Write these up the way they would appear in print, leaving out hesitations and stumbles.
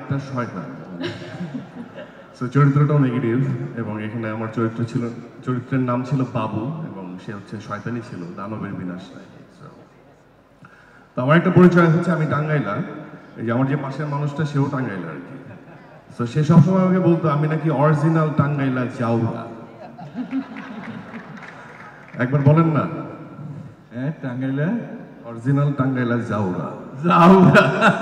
একটা শয়তান। So চরিত্রটাও negative, এবং এখানে আমার চরিত্রের নাম ছিল বাবু, এবং সে হচ্ছে শয়তানি ছিল, দানবের বিনাশ নাই। তো আমার একটা পরিচয় হচ্ছে আমি টাঙ্গাইলা, এই যে আমার যে পাশের মানুষটা সেও টাঙ্গাইলা আর কি। তো সে সবসময় আমাকে বলতো আমি নাকি অরিজিনাল টাঙ্গাইলা জাউরা। একবার বলেন না, হ্যাঁ টাঙ্গাইলা অরিজিনাল টাঙ্গাইলা জাউরা। জাউরা।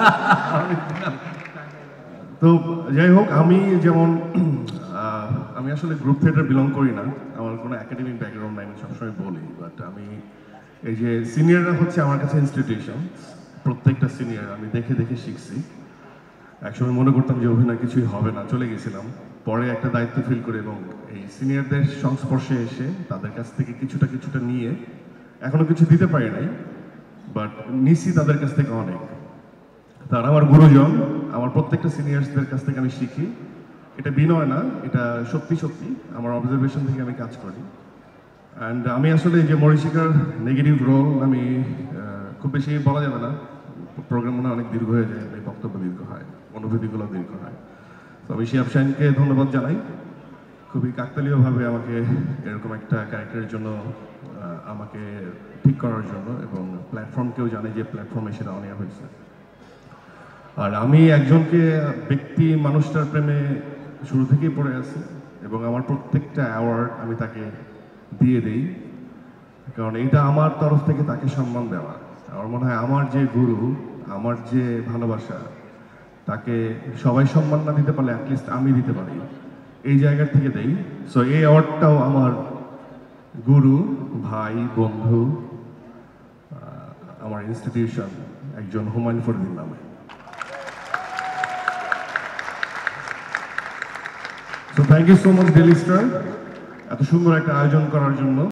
তো যাই হোক, আমি যেমন আমি আসলে গ্রুপ থিয়েটার বিলং করি না, আমার কোনো একাডেমিক ব্যাকগ্রাউন্ড নাই, আমি সবসময় বলি। বাট আমি এই যে সিনিয়ররা হচ্ছে আমার কাছে ইনস্টিটিউশন, প্রত্যেকটা সিনিয়র আমি দেখে দেখে শিখছি। একসময় মনে করতাম যে অভিনয় কিছুই হবে না, চলে গেছিলাম। পরে একটা দায়িত্ব ফিল করে এবং এই সিনিয়রদের সংস্পর্শে এসে তাদের কাছ থেকে কিছুটা নিয়ে, এখনো কিছু দিতে পারি নাই, বাট নিছি তাদের কাছ থেকে অনেক। তারা আমার গুরুজন, আমার প্রত্যেকটা সিনিয়রসদের কাছ থেকে আমি শিখি। এটা বিনয় না, এটা সত্যি সত্যি আমার অবজারভেশন থেকে আমি কাজ করি। অ্যান্ড আমি আসলে যে মরিচিকার নেগেটিভ রোল আমি খুব বেশি বলা যাবে না, প্রোগ্রাম মনে অনেক দীর্ঘ হয়ে যায়, এই বক্তব্য দীর্ঘ হয়, অনুভূতিগুলো দীর্ঘ হয়। তো আমি শিয়াব শাহিনকে ধন্যবাদ জানাই, খুবই কাকতালীয়ভাবে আমাকে এরকম একটা ক্যারেক্টারের জন্য আমাকে ঠিক করার জন্য, এবং প্ল্যাটফর্মকেও জানে যে প্ল্যাটফর্মে সেটা অনেক হয়েছে। আর আমি একজনকে ব্যক্তি মানুষটার প্রেমে শুরু থেকেই পড়ে আছি, এবং আমার প্রত্যেকটা অ্যাওয়ার্ড আমি তাকে দিয়ে দিই, কারণ এটা আমার তরফ থেকে তাকে সম্মান দেওয়া। আমার মনে হয় আমার যে গুরু, আমার যে ভালোবাসা, তাকে সবাই সম্মান না দিতে পারলে অ্যাটলিস্ট আমি দিতে পারি, এই জায়গা থেকে দেই। সো এই অ্যাওয়ার্ডটাও আমার গুরু, ভাই, বন্ধু, আমার ইনস্টিটিউশন একজন হুমায়ুন ফরিদির নামে। So thank you so much Daily Star, এত সুন্দর একটা আয়োজন করার জন্য।